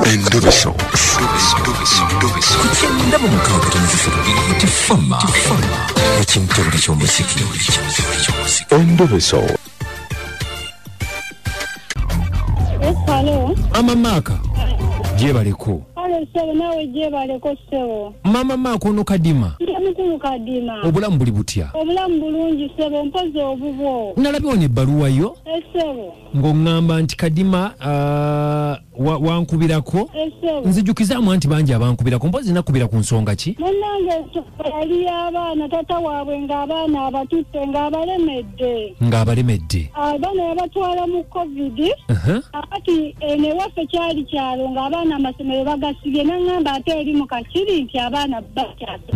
Endobeso. Ndaba mukaaga tonzifiro tifama ekintu ky'omusiki. Endobeso. Hello. Mama Maka. Jebaleko. Hello, sebo nawe jebaleko sebo. Mama Maka ono kadima. Mukulu kadima. Obulamu buli butya? Obulamu bulungi sebo mpoze obubwo. Nalabye ne ebbaluwa yo. Sebo. Ng'oŋŋamba nti kadima wankubirako. Sebo. Nzijukizaamu anti bangi abankubirako mpozi nakubira ku nsonga ki? Munnange yali abaana tata waabwe ng'abaana abatutte ng'abalemedde. Ng'abalemedde. Abaana yabatwala mu COVID. Ati newaffe kyali kyalo ng'abaana amasomero bagasibye n'angamba ate eri mu kakiri nti abaana bakyasa.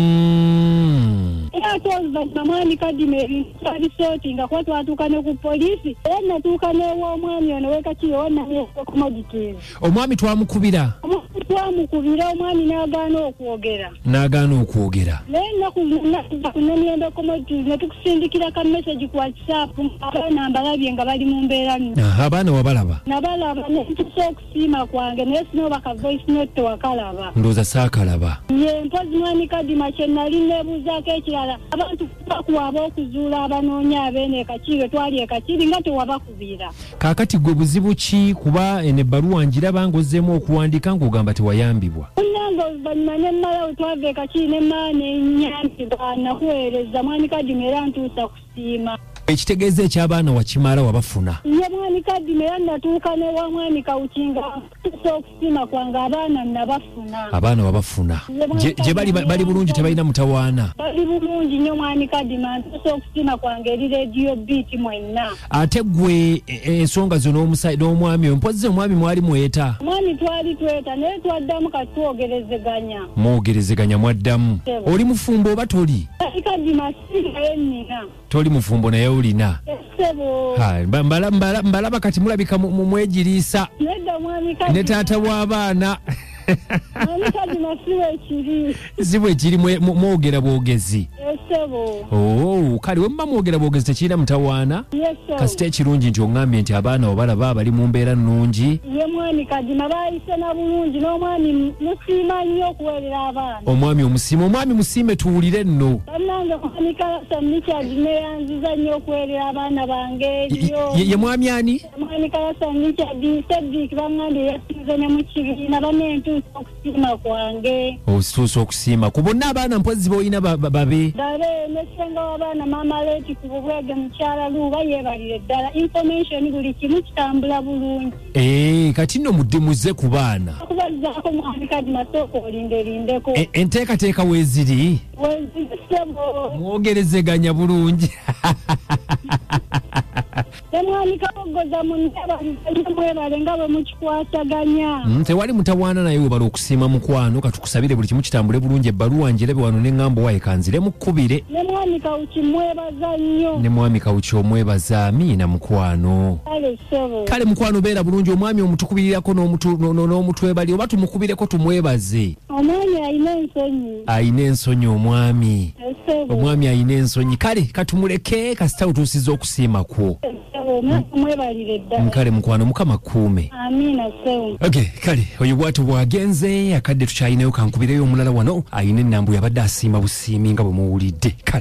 Era ate oluvannyuma mwami kadima ebintu twabisooti nga kuba twatuuka ne ku poliisi era natuuka n'ew'omwami ono w'ekakiri owannamyeko commodities. Omwami twamukubira. Twamukubira omwami n'agaana okwogera. N'agaana okwogera. Naye ennaku ku Namyembe commodities ne tukusindikira ka message ku WhatsApp abaana mbalabye nga bali mu mbeera nno. Abaana wabalaba? Nabalaba ne ntusa okusiima kwange naye sinooba ka voice note tewakalaba. Ndowooza saakalaba. Ye mpozi mwami kadima kye nali neebuuzaako ekirala abantu bakuwaba okuzuula abanoonya abeene ekakiri twali ekakiri nga tewabakubira. Kaakati gwe buzibu ki kuba ebbaluwa njiraba ng'ozzeemu okuwandiika ng'ogamba tewayambibwa? Munnange oluvannyuma ne mmalawo twava ekakiri ne mmala n'ennyambibwa nakuweereza mwami kadima era ntuusa kusiima. Ekitegeeza eky'abaana wakimala wabafuna? Ye mwami kadima era natuuka n'ewa mwami Kawukinga ntuusa okusiima kwange abaana nabafuna. Abaana wabafuna. Gye bali bulungi tebalina mutawaana? Bali bulungi nnyo mwami kadima ntuusa okusiima kwange eri Radio Beat mwenna. Ate gwe ensonga zo n'omwami oyo mpozze omwami mwali mweta? Mwami twali tweta naye twaddamu kati twogerezeganya. Mwogerezeganya mwaddamu. Oli mufumbo oba toli? Kadima singaye nnina. Toli mufumbo naye olina? Sebo. Mbalaba kati mulabika mwegiriisa. Nedda mwami kadima. Ne taata w'abaana. Mwami kadima siwe ekiri mwogera bwogezi. Sebo. Kale we muba mwogera bwogezi tekirina mutawaana? Kasita ekirungi nti oŋŋambye nti abaana obalaba bali mu mbeera nnungi. Ye mwami kadima bayise na bulungi n'omwami musiima nnyo okuweerera abaana. Omwami omusiima. Omwami musiime tuwulire nno. Bannange mwami Kalasa Richard neyanziza nnyo okuweerera abaana bange nnyo. Ye mwami ani? Mwami Kalasa Richard Cedric bangambye yasize ne mu kibiina banne ntuusa okusiima kwange. Osituusa okusiima ku bonna abaana mpozi boolina babe? Babe nesenga w'abaana maama Leeti ku bubwege mukyala Luuba yeebalire ddala information buli kimu kitambula bulungi. Kati nno muddimuze ku baana. Okubazzaako mwami kadima sooka olinderindeko. Enteekateeka weeziri? Weeziri sebo. Mwogerezeganya bulungi. Mwami kabogoza mwebale nga bwe mukikwasaganya. Tewali mutawaana naye webala okusiima mukwano katukusabire buli kimu kitambule bulungi ebbaluwa njirabe wano n'eŋŋambo waye kanzire mukkubire. Ne mwami Kawuki mwebaza nnyo. Ne mwami Kawuki omwebaza amiina mukwano. Kale sebo. Kale mukwano beera bulungi omwami omutukubirirako n'omutwebali oba tumukubireko tumwebaze. Omwami ayina ensonyi. Ayina ensonyi omwami. Sebo. Omwami ayina ensonyi kale katumuleke kasita utuusiza okusiima kwo. Mwebalire ddala. Kale mukwano mukama kuume. Amiina sebo. Okay, kale oyo bwatu bwagenze akadde tukyalinayo kankubireyo omulala wano ayina ennambu yabadde asiima busiimi nga bwe muwulidde kale.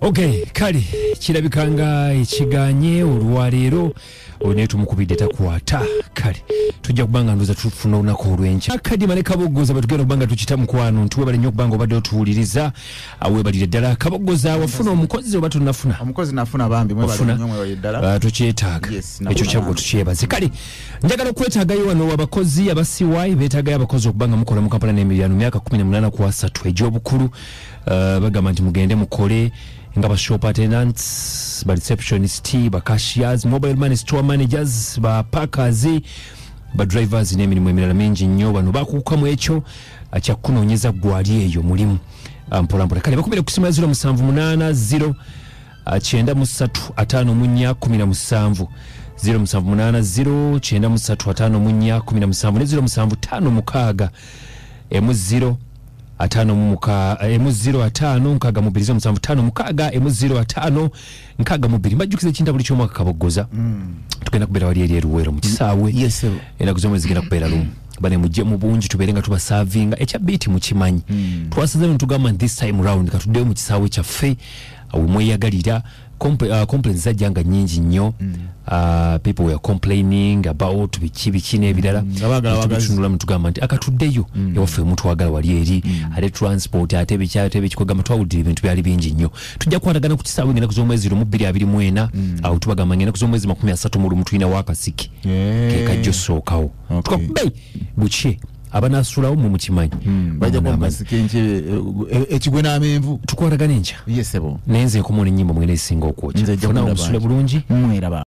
Okay, kale kirabikanga ekiganye olwaleero one tumukubidde takwata kale tujja kubanga ndoza tufuna olunaku olw'enkya akadima ne kabogoza batugenda okubanga tukita mukwano ntuwebale nnyo okubanga obadde otuwuliriza aweebalire ddala kabogoza wafuna omukozi oba tonafuna omukozi nafuna bambi mwebale ddala tukyetaaga ekyo kyagwe tukyebaze kale njagala okwetaagayo wano abakozi abasiwayi beetaagayo abakozi okubanga mukola mu Kampala n'emiryango myaka 18 ku 3 egy'obukulu bagamba nti mugende mukole nga ba shop attendants, ba receptionists, ba cashiers, mobile money store managers, ba packers, ba drivers n'emirimu emirala mingi nnyo bano bakuukamu ekyo akyakunoonyeza gwali eyo mulimu mpolampola kale bakubire ku simu ya 078 0735417 078093517 M0 atano muka M0 atano nkaga mubirizo musanvu tano mukaga M0 atano nkaga mubiri majukize kinda buli kyomwaka kabogoza tugenda kubera wali eri ruwero mu kisaawe era kuzomwe zigenda kubera lumu bane mujje mu bungi tuberenga tuba serving echa biti mu kimanyi twasaze ntugamba this time round katudde mu kisaawe kya fe awumwe yagalira complaints zajjanga nyingi nnyo people were complaining about biki n'ebirala tubitundula mutugamba nti akatuddeyo ewaffe omuntu wagala wali eri ate transport ate bikikogamba twawulira ebintu byali bingi nnyo tujja kwatagana ku kisaawe ngenda kuz'omwezi 224 awo tubagamba ngenda kuz'omwezi 31 tulina wakasiki kekajjo sookawo tukakube buki abanasulawo mu mukimanyi bajja kwambasikenje ekigwe n'amenvu tukwatagana enkya yesebo nenze nkomo n'ennyimba mwene esinga okwokya funa obusule bulungi mweraba